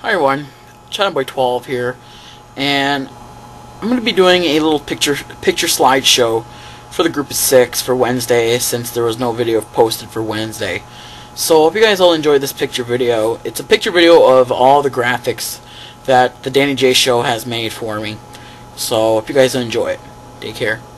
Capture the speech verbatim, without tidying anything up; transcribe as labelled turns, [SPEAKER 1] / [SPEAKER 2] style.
[SPEAKER 1] Hi everyone, Chinaboy twelve here, and I'm going to be doing a little picture picture slideshow for the group of six for Wednesday, since there was no video posted for Wednesday. So I hope you guys all enjoyed this picture video. It's a picture video of all the graphics that the Danny J Show has made for me. So I hope you guys enjoy it. Take care.